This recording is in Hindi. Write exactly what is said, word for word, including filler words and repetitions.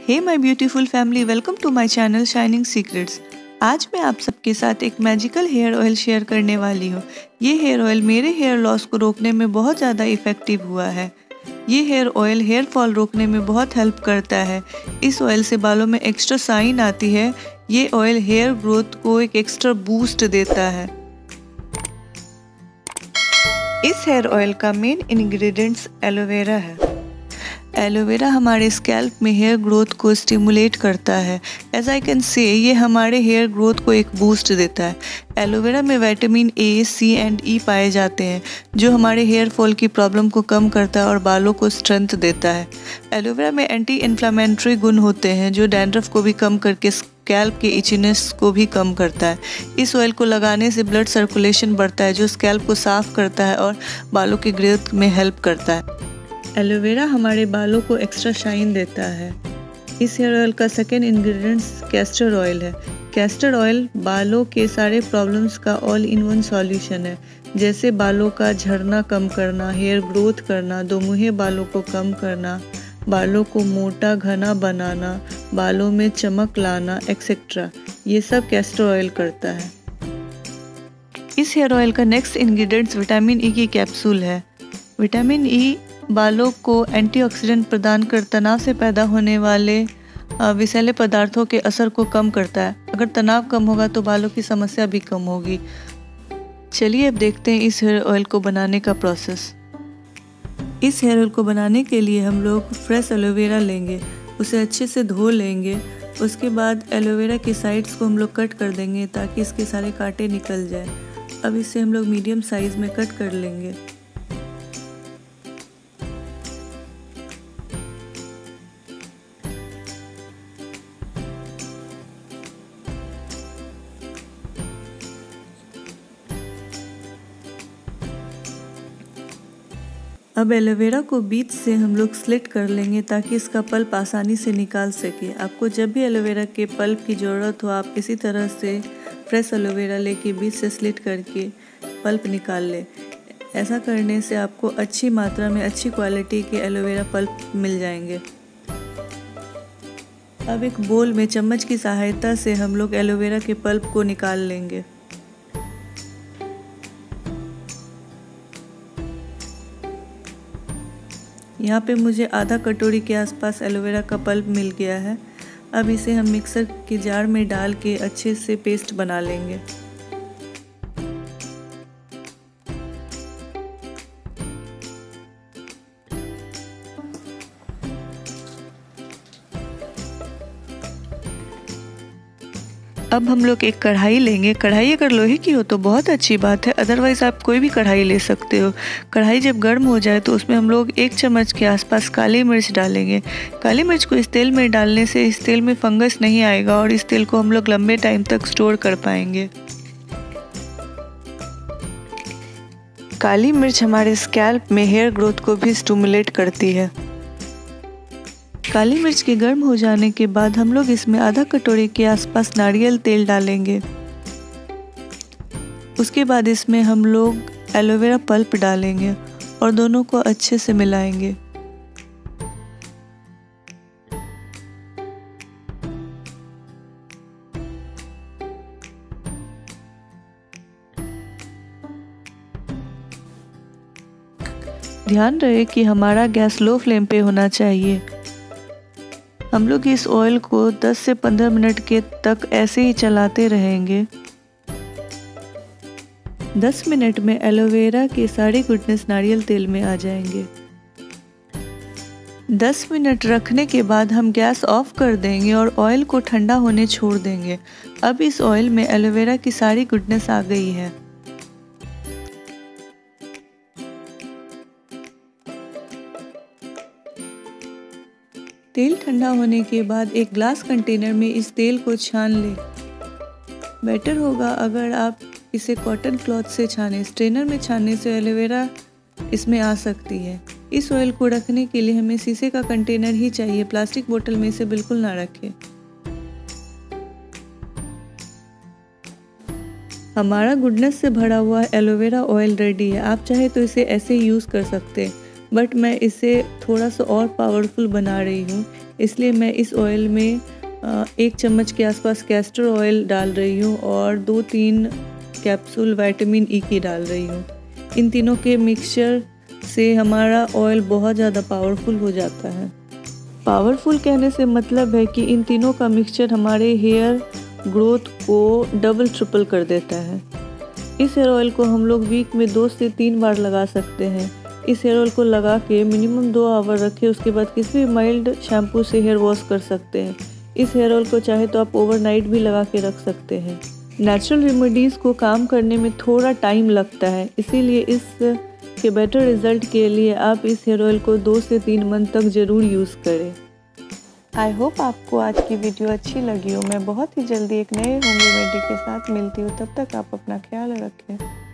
Hey my beautiful family, welcome to my channel shining secrets. आज मैं आप सबके साथ एक मैजिकल हेयर ऑयल शेयर करने वाली हूँ। ये हेयर ऑयल मेरे हेयर लॉस को रोकने में बहुत ज़्यादा इफ़ेक्टिव हुआ है। ये हेयर ऑयल हेयर फॉल रोकने में बहुत हेल्प करता है। इस ऑयल से बालों में एक्स्ट्रा शाइन आती है। ये ऑयल हेयर ग्रोथ को एक एक्स्ट्रा बूस्ट देता है। इस हेयर ऑयल का मेन इंग्रेडिएंट्स एलोवेरा है। एलोवेरा हमारे स्कैल्प में हेयर ग्रोथ को स्टिमुलेट करता है। एज आई कैन से ये हमारे हेयर ग्रोथ को एक बूस्ट देता है। एलोवेरा में विटामिन ए, सी एंड ई पाए जाते हैं जो हमारे हेयर फॉल की प्रॉब्लम को कम करता है और बालों को स्ट्रेंथ देता है। एलोवेरा में एंटी इन्फ्लामेटरी गुण होते हैं जो डैंड्रफ को भी कम करके स्कैल्प के इचीनेस को भी कम करता है। इस ऑयल को लगाने से ब्लड सर्कुलेशन बढ़ता है जो स्कैल्प को साफ करता है और बालों की ग्रोथ में हेल्प करता है। एलोवेरा हमारे बालों को एक्स्ट्रा शाइन देता है। इस हेयर ऑयल का सेकेंड इंग्रेडिएंट्स कैस्टर ऑयल है। कैस्टर ऑयल बालों के सारे प्रॉब्लम्स का ऑल इन वन सॉल्यूशन है, जैसे बालों का झड़ना कम करना, हेयर ग्रोथ करना, दोमुहे बालों को कम करना, बालों को मोटा घना बनाना, बालों में चमक लाना एक्सेट्रा। ये सब कैस्टर ऑयल करता है। इस हेयर ऑयल का नेक्स्ट इंग्रेडिएंट्स विटामिन ई की कैप्सूल है। विटामिन ई बालों को एंटीऑक्सीडेंट प्रदान कर तनाव से पैदा होने वाले विषैले पदार्थों के असर को कम करता है। अगर तनाव कम होगा तो बालों की समस्या भी कम होगी। चलिए अब देखते हैं इस हेयर ऑयल को बनाने का प्रोसेस। इस हेयर ऑयल को बनाने के लिए हम लोग फ्रेश एलोवेरा लेंगे, उसे अच्छे से धो लेंगे। उसके बाद एलोवेरा की साइड्स को हम लोग कट कर देंगे ताकि इसके सारे कांटे निकल जाए। अब इसे हम लोग मीडियम साइज़ में कट कर लेंगे। अब एलोवेरा को बीच से हम लोग स्लिट कर लेंगे ताकि इसका पल्प आसानी से निकाल सके। आपको जब भी एलोवेरा के पल्प की ज़रूरत हो आप इसी तरह से फ्रेश एलोवेरा लेके बीच से स्लिट करके पल्प निकाल ले। ऐसा करने से आपको अच्छी मात्रा में अच्छी क्वालिटी के एलोवेरा पल्प मिल जाएंगे। अब एक बोल में चम्मच की सहायता से हम लोग एलोवेरा के पल्प को निकाल लेंगे। यहाँ पे मुझे आधा कटोरी के आसपास एलोवेरा का पल्प मिल गया है। अब इसे हम मिक्सर के जार में डाल के अच्छे से पेस्ट बना लेंगे। अब हम लोग एक कढ़ाई लेंगे। कढ़ाई अगर लोहे की हो तो बहुत अच्छी बात है, अदरवाइज़ आप कोई भी कढ़ाई ले सकते हो। कढ़ाई जब गर्म हो जाए तो उसमें हम लोग एक चम्मच के आसपास काली मिर्च डालेंगे। काली मिर्च को इस तेल में डालने से इस तेल में फंगस नहीं आएगा और इस तेल को हम लोग लंबे टाइम तक स्टोर कर पाएंगे। काली मिर्च हमारे स्कैल्प में हेयर ग्रोथ को भी स्टिमुलेट करती है। काली मिर्च के गर्म हो जाने के बाद हम लोग इसमें आधा कटोरी के आसपास नारियल तेल डालेंगे। उसके बाद इसमें हम लोग एलोवेरा पल्प डालेंगे और दोनों को अच्छे से मिलाएंगे। ध्यान रहे कि हमारा गैस लो फ्लेम पे होना चाहिए। हम लोग इस ऑयल को दस से पंद्रह मिनट के तक ऐसे ही चलाते रहेंगे। दस मिनट में एलोवेरा के सारे गुडनेस नारियल तेल में आ जाएंगे। दस मिनट रखने के बाद हम गैस ऑफ कर देंगे और ऑयल को ठंडा होने छोड़ देंगे। अब इस ऑयल में एलोवेरा की सारी गुडनेस आ गई है। तेल ठंडा होने के बाद एक ग्लास कंटेनर में इस तेल को छान लें। बेटर होगा अगर आप इसे कॉटन क्लॉथ से छानें। स्ट्रेनर में छानने से एलोवेरा इसमें आ सकती है। इस ऑयल को रखने के लिए हमें शीशे का कंटेनर ही चाहिए, प्लास्टिक बोतल में इसे बिल्कुल ना रखें। हमारा गुडनेस से भरा हुआ एलोवेरा ऑयल रेडी है। आप चाहे तो इसे ऐसे यूज़ कर सकते हैं, बट मैं इसे थोड़ा सा और पावरफुल बना रही हूँ। इसलिए मैं इस ऑयल में एक चम्मच के आसपास कैस्टर ऑयल डाल रही हूँ और दो तीन कैप्सूल विटामिन ई की डाल रही हूँ। इन तीनों के मिक्सचर से हमारा ऑयल बहुत ज़्यादा पावरफुल हो जाता है। पावरफुल कहने से मतलब है कि इन तीनों का मिक्सचर हमारे हेयर ग्रोथ को डबल ट्रिपल कर देता है। इस हेयर ऑयल को हम लोग वीक में दो से तीन बार लगा सकते हैं। इस हेयर ऑयल को लगा के मिनिमम दो आवर रखें, उसके बाद किसी भी माइल्ड शैम्पू से हेयर वॉश कर सकते हैं। इस हेयर ऑयल को चाहे तो आप ओवरनाइट भी लगा के रख सकते हैं। नेचुरल रेमेडीज़ को काम करने में थोड़ा टाइम लगता है, इसीलिए इस के बेटर रिजल्ट के लिए आप इस हेयर ऑयल को दो से तीन मंथ तक ज़रूर यूज़ करें। आई होप आपको आज की वीडियो अच्छी लगी हो। मैं बहुत ही जल्दी एक नए होम रेमेडी के साथ मिलती हूँ, तब तक आप अपना ख्याल रखें।